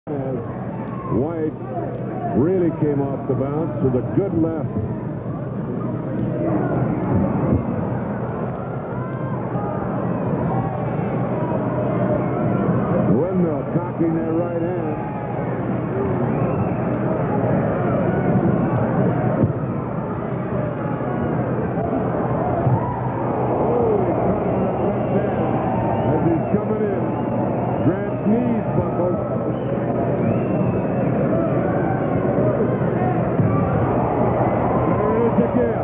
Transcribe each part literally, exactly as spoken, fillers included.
As White really came off the bounce with a good left. The windmill cocking their right hand. As he's coming in, Grant's knees buckled. Again.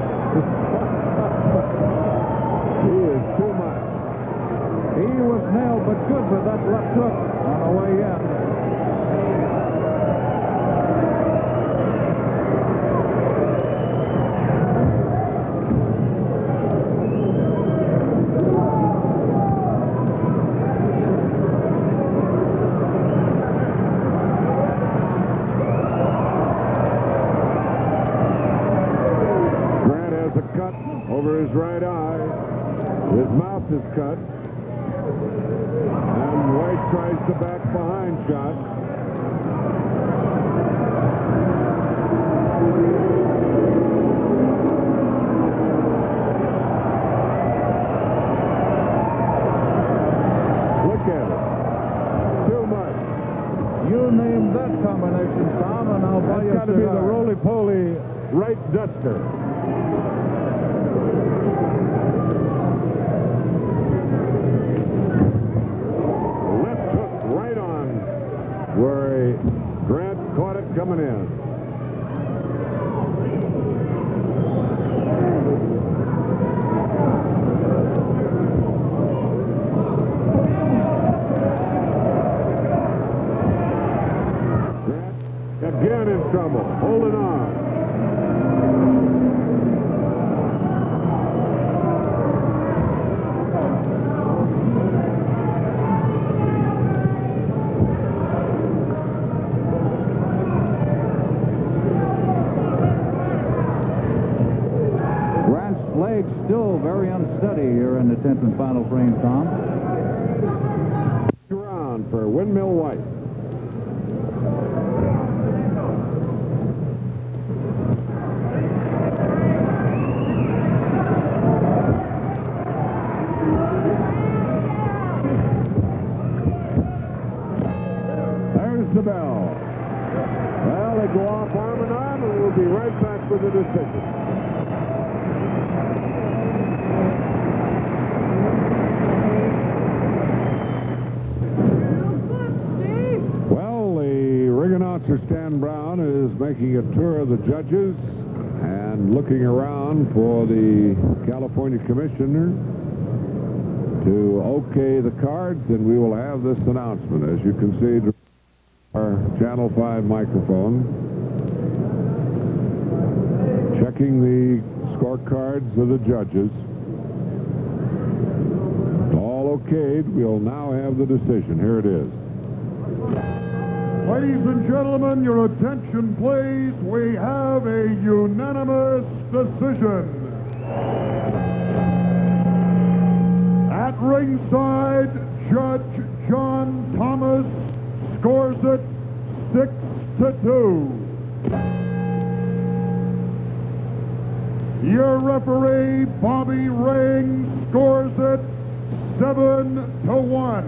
He is too much. He was nailed, but good with that left hook on the way in. Over his right eye. His mouth is cut. And White tries the back behind shot. Look at it. Too much. You named that combination, Tom, and I'll buy you a cigar. That's got to be the roly-poly right duster. Where Grant caught it coming in. Grant again in trouble, holding on. Legs still very unsteady here in the tenth and final frame, Tom. Round for Windmill White. There's the bell. Well, they go off arm in arm, and we'll be right back with the decision. Announcer Stan Brown is making a tour of the judges and looking around for the California Commissioner to okay the cards, and we will have this announcement. As you can see, our Channel five microphone checking the scorecards of the judges. All okayed. We'll now have the decision. Here it is. Ladies and gentlemen, your attention please. We have a unanimous decision. At ringside, Judge John Thomas scores it six to two. Your referee, Bobby Ring, scores it seven to one.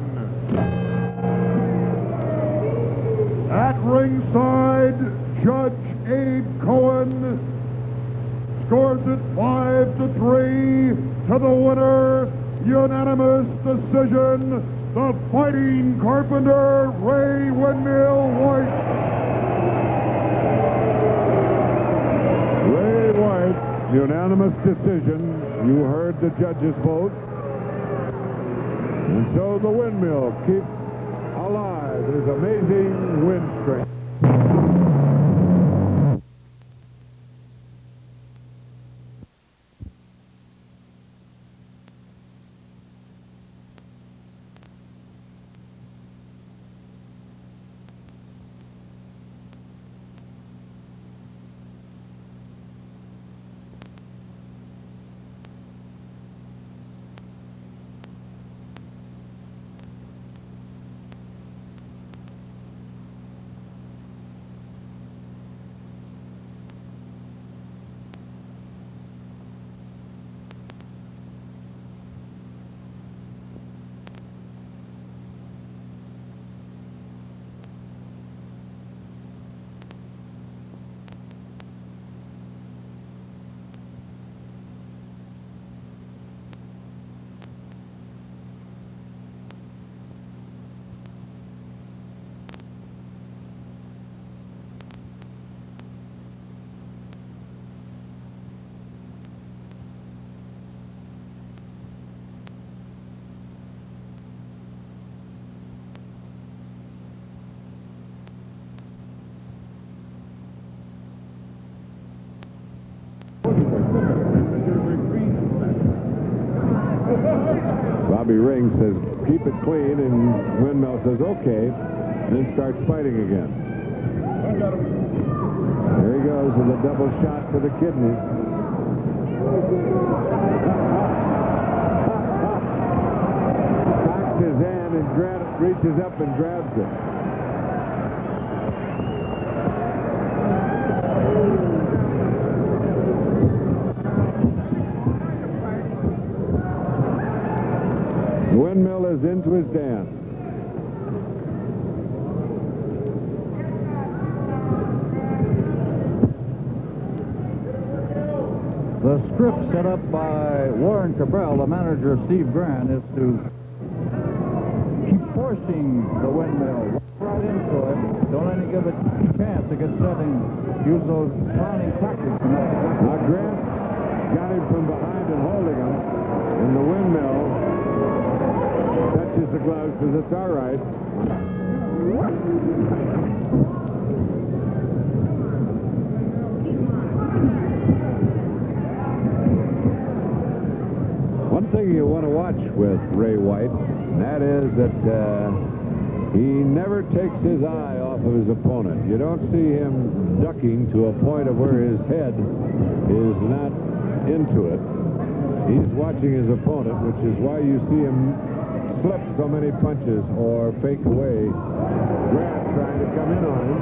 At ringside, Judge Abe Cohen scores it five to three to the winner. Unanimous decision, the Fighting Carpenter, Ray Windmill White. Ray White, unanimous decision. You heard the judges vote. And so the Windmill keeps alive his amazing win streak. Bobby Ring says, keep it clean, and Windmill says, okay, and then starts fighting again. There he goes with a double shot to the kidney. Cocks his hand and grab, reaches up and grabs it. Windmill is into his dance. The script set up by Warren Cabral, the manager of Steve Grant, is to keep forcing the Windmill right into it. Don't let him give it a chance to get set and use those clowning tactics. Now Grant got him from behind and holding him, and the Windmill touches the gloves, says it's all right. One thing you want to watch with Ray White, and that is that uh, he never takes his eye off of his opponent. You don't see him ducking to a point of where his head is not into it. He's watching his opponent, which is why you see him slip so many punches or fake away. Grant trying to come in on him,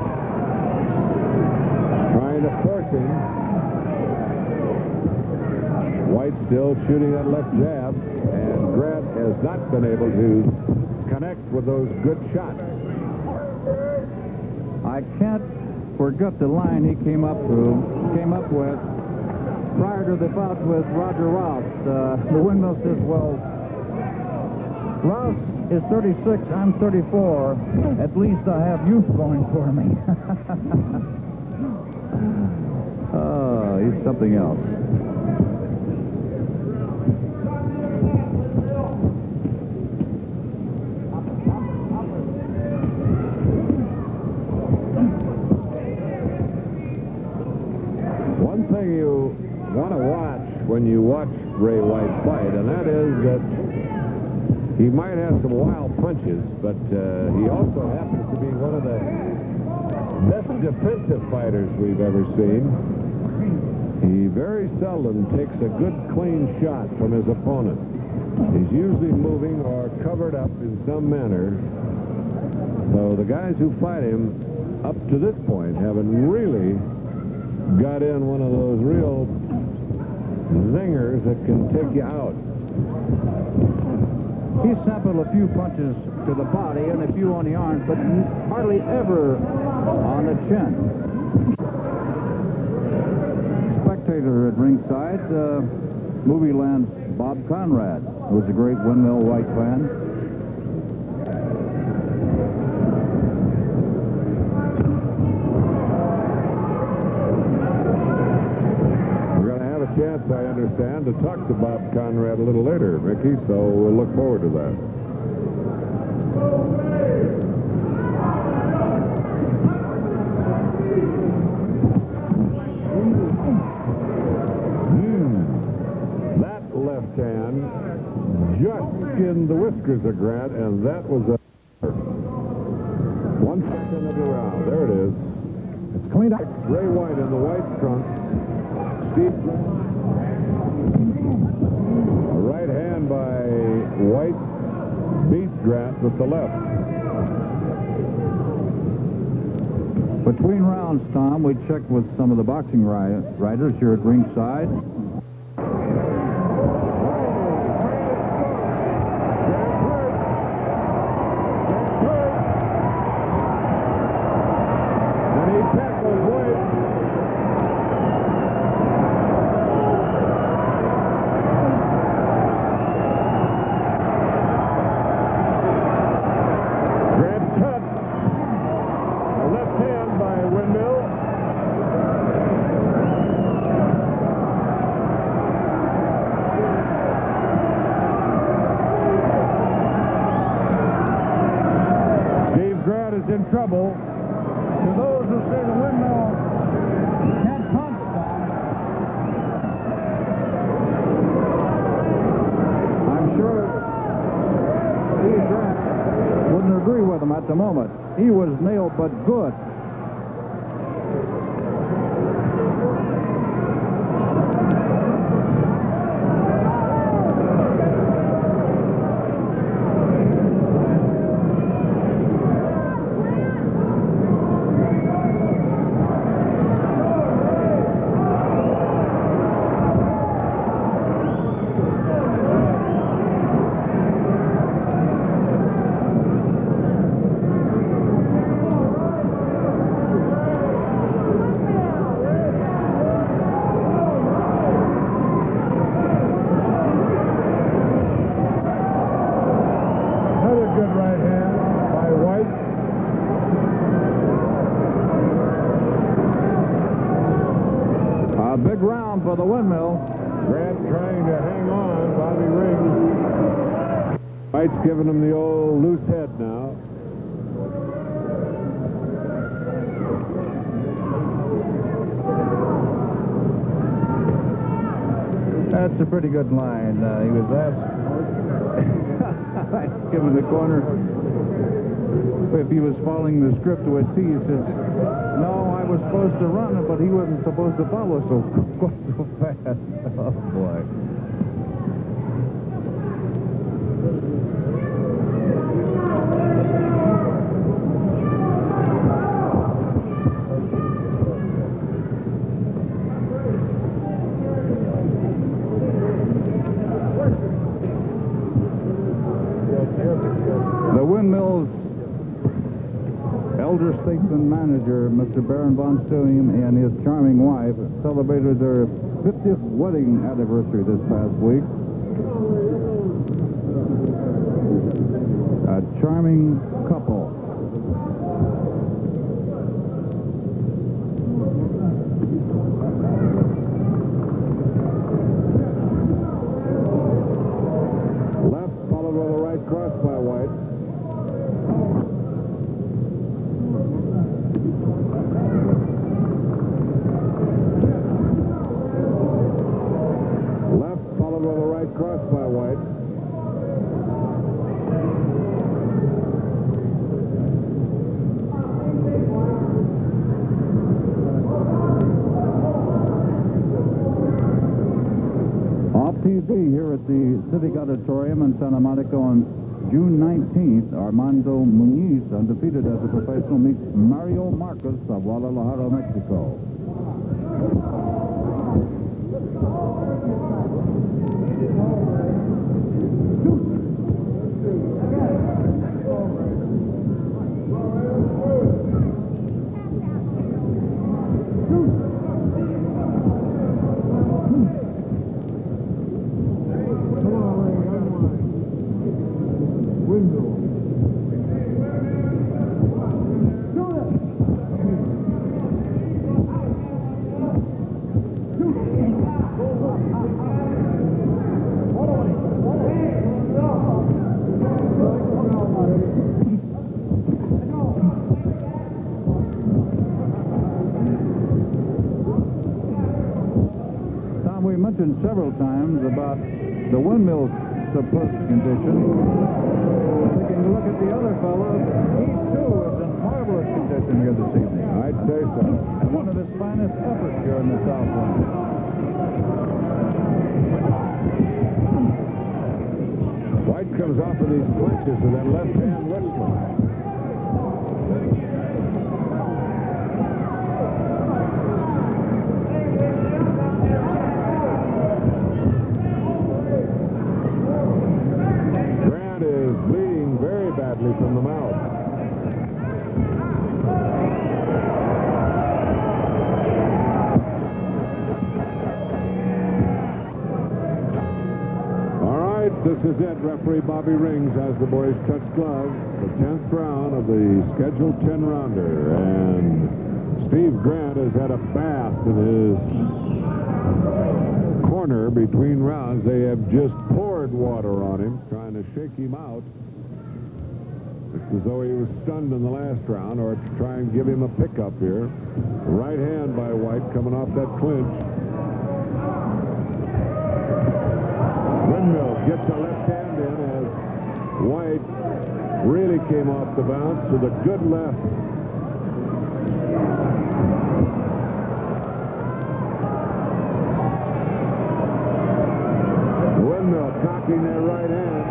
trying to force him. White still shooting that left jab, and Grant has not been able to connect with those good shots. I can't forget the line he came up through, came up with prior to the bout with Roger Rouse. Uh, the Windmill says, well, Rouse is thirty-six, I'm thirty-four. At least I have youth going for me. Oh, he's something else. One thing you want to watch when you watch Ray White fight, and that is that he might have some wild punches, but uh, he also happens to be one of the best defensive fighters we've ever seen. He very seldom takes a good, clean shot from his opponent. He's usually moving or covered up in some manner. So the guys who fight him up to this point haven't really got in one of those real zingers that can take you out. He sampled a few punches to the body and a few on the arms, but hardly ever on the chin. Spectator at ringside, uh, Movie Land's Bob Conrad, who was a great Windmill White fan. Chance, I understand, to talk to Bob Conrad a little later, Mickey, so we'll look forward to that. Hmm. That left hand just skinned the whiskers of Grant, and that was a one second of the round. There it is. It's cleaned up. Ray White in the white trunks. Steve Grant. A right hand by White beats Grant with the left. Between rounds, Tom, we checked with some of the boxing writers here at ringside. In trouble. To those who say the Windmill can't punch, I'm sure agree with him at the moment. He was nailed, but good. For the windmill. Grant trying to hang on. Bobby Rings. White's giving him the old loose head now. That's a pretty good line. Uh, he was asked, given the corner, if he was following the script to a T. He says, no, I was supposed to run it, but he wasn't supposed to follow so quite so fast. Oh, boy. The Windmills elder statesman manager, Mister Baron von Steuem, and his charming wife celebrated their fiftieth wedding anniversary this past week. A charming couple. Left followed with a right cross by White. Cross by White. Off T V here at the Civic Auditorium in Santa Monica on June nineteenth, Armando Muniz, undefeated as a professional, meets Mario Marcos of Guadalajara, Mexico. We mentioned several times about the windmill supposed condition. Taking a look at the other fellow, he too is in marvelous condition here this evening. I'd say so. And one of his finest efforts here in the Southland. White comes off of these clinches with that left hand whistling. From the mouth. All right, this is it. Referee Bobby Rings has the boys touch gloves. The tenth round of the scheduled ten rounder. And Steve Grant has had a bath in his corner between rounds. They have just poured water on him, trying to shake him out. It's as though he was stunned in the last round, or to try and give him a pickup here. Right hand by White coming off that clinch. Windmill gets a left hand in as White really came off the bounce with a good left. Windmill cocking their right hand.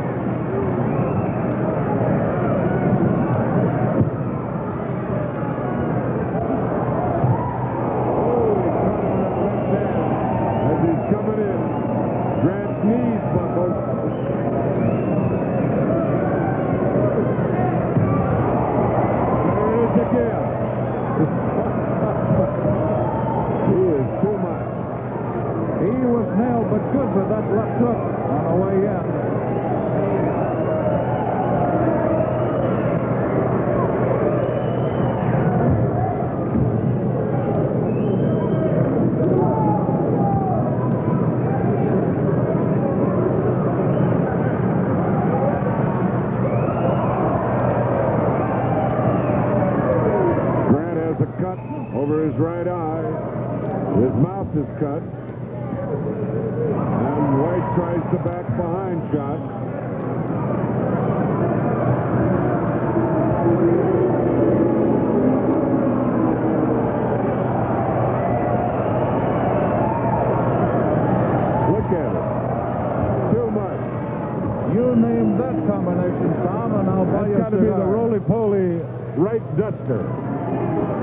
Coming in. Grant's knees buckled. There it is again. He is too much. He was nailed, but good with that left hook on the way in. Over his right eye. His mouth is cut. And White tries the back behind shot. Look at it. Too much. You name that combination, Tom, and I'll buy you a cigar. That's got to be the roly-poly right duster.